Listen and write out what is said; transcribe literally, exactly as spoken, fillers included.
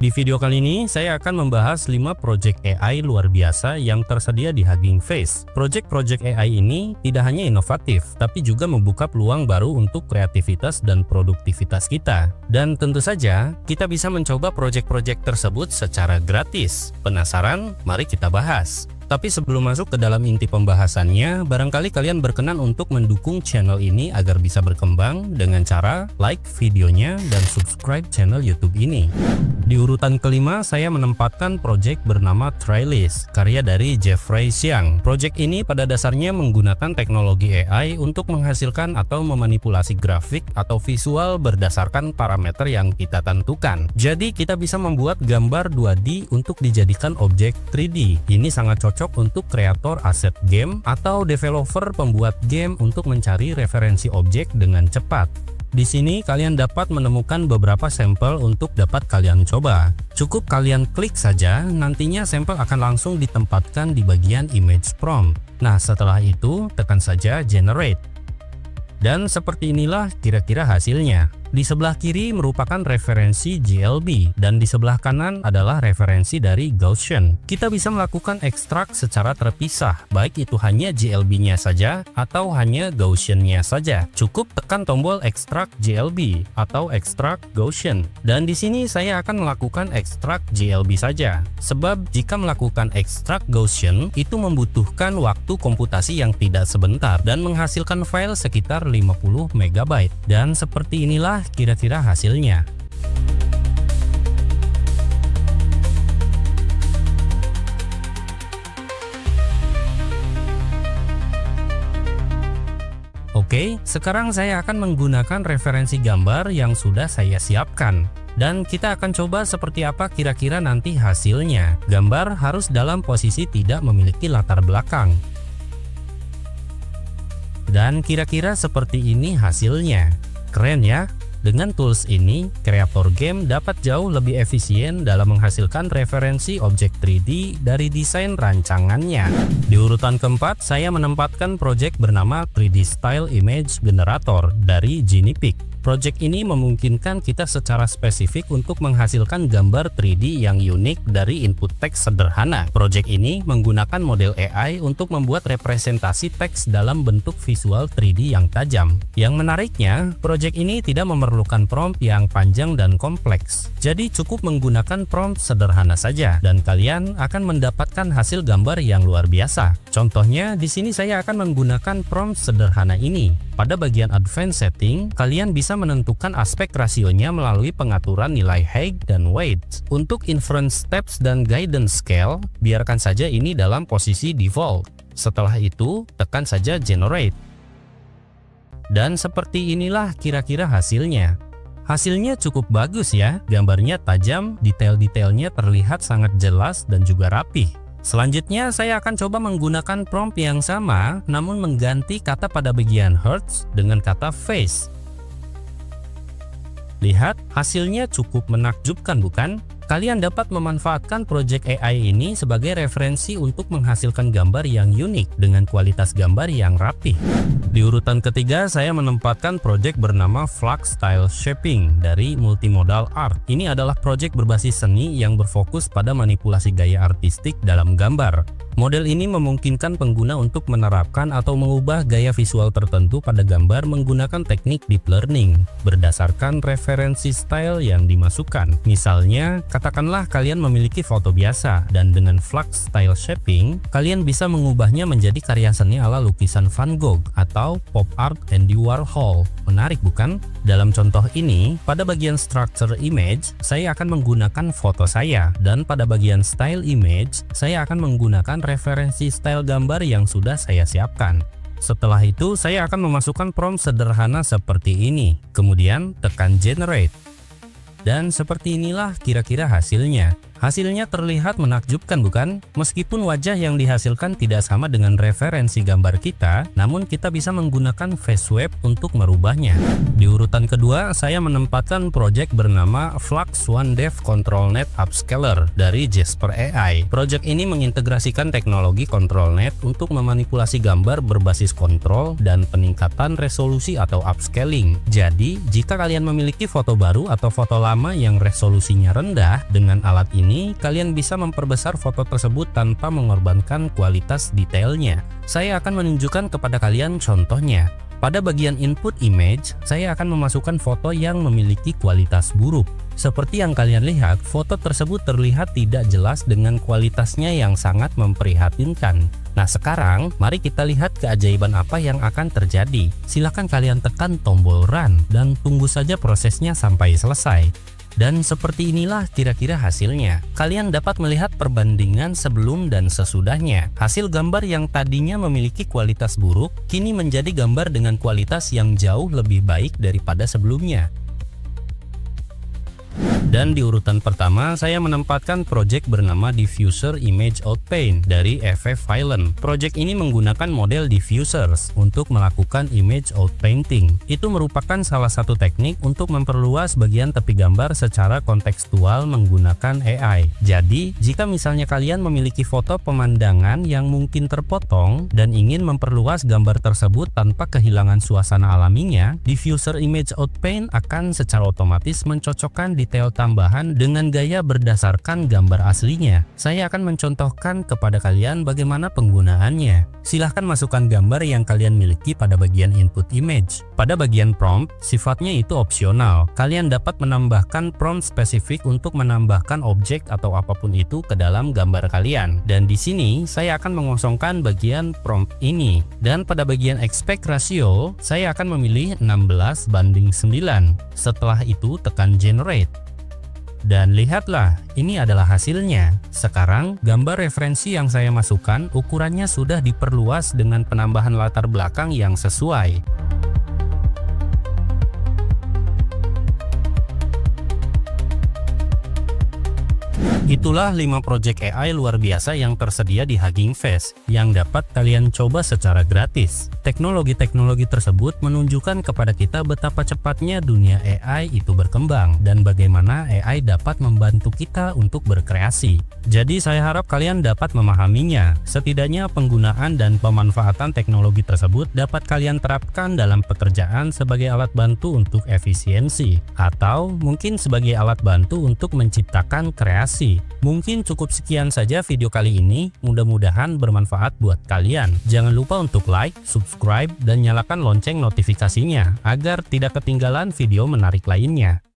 Di video kali ini saya akan membahas lima project A I luar biasa yang tersedia di Hugging Face. Project-project A I ini tidak hanya inovatif, tapi juga membuka peluang baru untuk kreativitas dan produktivitas kita. Dan tentu saja kita bisa mencoba project-project tersebut secara gratis. Penasaran? Mari kita bahas. Tapi sebelum masuk ke dalam inti pembahasannya, barangkali kalian berkenan untuk mendukung channel ini agar bisa berkembang dengan cara like videonya dan subscribe channel YouTube ini. Di urutan kelima, saya menempatkan project bernama Trylist, karya dari Jeffrey Xiang. Project ini pada dasarnya menggunakan teknologi A I untuk menghasilkan atau memanipulasi grafik atau visual berdasarkan parameter yang kita tentukan. Jadi kita bisa membuat gambar dua D untuk dijadikan objek tiga D. Ini sangat cocok cocok untuk kreator aset game atau developer pembuat game untuk mencari referensi objek dengan cepat. Di sini kalian dapat menemukan beberapa sampel untuk dapat kalian coba. Cukup kalian klik saja, nantinya sampel akan langsung ditempatkan di bagian image prompt. Nah, setelah itu tekan saja generate. Dan seperti inilah kira-kira hasilnya. Di sebelah kiri merupakan referensi G L B dan di sebelah kanan adalah referensi dari Gaussian. Kita bisa melakukan ekstrak secara terpisah, baik itu hanya G L B-nya saja atau hanya Gaussian-nya saja. Cukup tekan tombol ekstrak G L B atau ekstrak Gaussian. Dan di sini saya akan melakukan ekstrak G L B saja. Sebab jika melakukan ekstrak Gaussian itu membutuhkan waktu komputasi yang tidak sebentar dan menghasilkan file sekitar lima puluh megabyte. Dan seperti inilah kira-kira hasilnya. Oke, sekarang saya akan menggunakan referensi gambar yang sudah saya siapkan. Dan kita akan coba seperti apa kira-kira nanti hasilnya. Gambar harus dalam posisi tidak memiliki latar belakang. Dan kira-kira seperti ini hasilnya. Keren ya? Dengan tools ini, kreator game dapat jauh lebih efisien dalam menghasilkan referensi objek tiga D dari desain rancangannya. Di urutan keempat, saya menempatkan project bernama tiga D Style Image Generator dari Genipic. Project ini memungkinkan kita secara spesifik untuk menghasilkan gambar tiga D yang unik dari input teks sederhana. Project ini menggunakan model A I untuk membuat representasi teks dalam bentuk visual tiga D yang tajam. Yang menariknya, project ini tidak memerlukan prompt yang panjang dan kompleks. Jadi cukup menggunakan prompt sederhana saja dan kalian akan mendapatkan hasil gambar yang luar biasa. Contohnya, di sini saya akan menggunakan prompt sederhana ini. Pada bagian advanced setting, kalian bisa menentukan aspek rasionya melalui pengaturan nilai height dan weight. Untuk inference steps dan guidance scale, biarkan saja ini dalam posisi default. Setelah itu, tekan saja generate. Dan seperti inilah kira-kira hasilnya. Hasilnya cukup bagus ya, gambarnya tajam, detail-detailnya terlihat sangat jelas dan juga rapih. Selanjutnya saya akan coba menggunakan prompt yang sama namun mengganti kata pada bagian hertz dengan kata phase. Lihat, hasilnya cukup menakjubkan bukan? Kalian dapat memanfaatkan project A I ini sebagai referensi untuk menghasilkan gambar yang unik dengan kualitas gambar yang rapih. Di urutan ketiga, saya menempatkan project bernama Flux Style Shaping dari Multimodal Art. Ini adalah project berbasis seni yang berfokus pada manipulasi gaya artistik dalam gambar. Model ini memungkinkan pengguna untuk menerapkan atau mengubah gaya visual tertentu pada gambar menggunakan teknik deep learning berdasarkan referensi style yang dimasukkan. Misalnya, katakanlah kalian memiliki foto biasa dan dengan Flux Style Shaping, kalian bisa mengubahnya menjadi karya seni ala lukisan Van Gogh atau pop art Andy Warhol. Menarik bukan? Dalam contoh ini, pada bagian structure image, saya akan menggunakan foto saya dan pada bagian style image, saya akan menggunakan referensi style gambar yang sudah saya siapkan. Setelah itu, saya akan memasukkan prompt sederhana seperti ini. Kemudian, tekan generate. Dan seperti inilah kira-kira hasilnya. Hasilnya terlihat menakjubkan bukan? Meskipun wajah yang dihasilkan tidak sama dengan referensi gambar kita, namun kita bisa menggunakan face swap untuk merubahnya. Di urutan kedua, saya menempatkan project bernama Flux One Dev ControlNet Upscaler dari Jasper A I. Project ini mengintegrasikan teknologi ControlNet untuk memanipulasi gambar berbasis kontrol dan peningkatan resolusi atau upscaling. Jadi, jika kalian memiliki foto baru atau foto lama yang resolusinya rendah, dengan alat ini kalian bisa memperbesar foto tersebut tanpa mengorbankan kualitas detailnya. Saya akan menunjukkan kepada kalian contohnya. Pada bagian input image, saya akan memasukkan foto yang memiliki kualitas buruk. Seperti yang kalian lihat, foto tersebut terlihat tidak jelas dengan kualitasnya yang sangat memprihatinkan. Nah sekarang, mari kita lihat keajaiban apa yang akan terjadi. Silahkan kalian tekan tombol run dan tunggu saja prosesnya sampai selesai. Dan seperti inilah kira-kira hasilnya. Kalian dapat melihat perbandingan sebelum dan sesudahnya. Hasil gambar yang tadinya memiliki kualitas buruk, kini menjadi gambar dengan kualitas yang jauh lebih baik daripada sebelumnya. Dan di urutan pertama, saya menempatkan project bernama Diffuser Image Outpaint dari F F Violent. Project ini menggunakan model diffusers untuk melakukan image outpainting. Itu merupakan salah satu teknik untuk memperluas bagian tepi gambar secara kontekstual menggunakan A I. Jadi, jika misalnya kalian memiliki foto pemandangan yang mungkin terpotong dan ingin memperluas gambar tersebut tanpa kehilangan suasana alaminya, Diffuser Image Outpaint akan secara otomatis mencocokkan detail tambahan dengan gaya berdasarkan gambar aslinya. Saya akan mencontohkan kepada kalian bagaimana penggunaannya. Silahkan masukkan gambar yang kalian miliki pada bagian input image. Pada bagian prompt, sifatnya itu opsional. Kalian dapat menambahkan prompt spesifik untuk menambahkan objek atau apapun itu ke dalam gambar kalian. Dan di sini saya akan mengosongkan bagian prompt ini. Dan pada bagian aspect ratio, saya akan memilih enam belas banding sembilan. Setelah itu tekan generate. Dan lihatlah, ini adalah hasilnya. Sekarang, gambar referensi yang saya masukkan ukurannya sudah diperluas dengan penambahan latar belakang yang sesuai. Itulah lima project A I luar biasa yang tersedia di Hugging Face yang dapat kalian coba secara gratis. Teknologi-teknologi tersebut menunjukkan kepada kita betapa cepatnya dunia A I itu berkembang dan bagaimana A I dapat membantu kita untuk berkreasi. Jadi saya harap kalian dapat memahaminya. Setidaknya penggunaan dan pemanfaatan teknologi tersebut dapat kalian terapkan dalam pekerjaan sebagai alat bantu untuk efisiensi atau mungkin sebagai alat bantu untuk menciptakan kreasi. Mungkin cukup sekian saja video kali ini, mudah-mudahan bermanfaat buat kalian. Jangan lupa untuk like, subscribe, dan nyalakan lonceng notifikasinya agar tidak ketinggalan video menarik lainnya.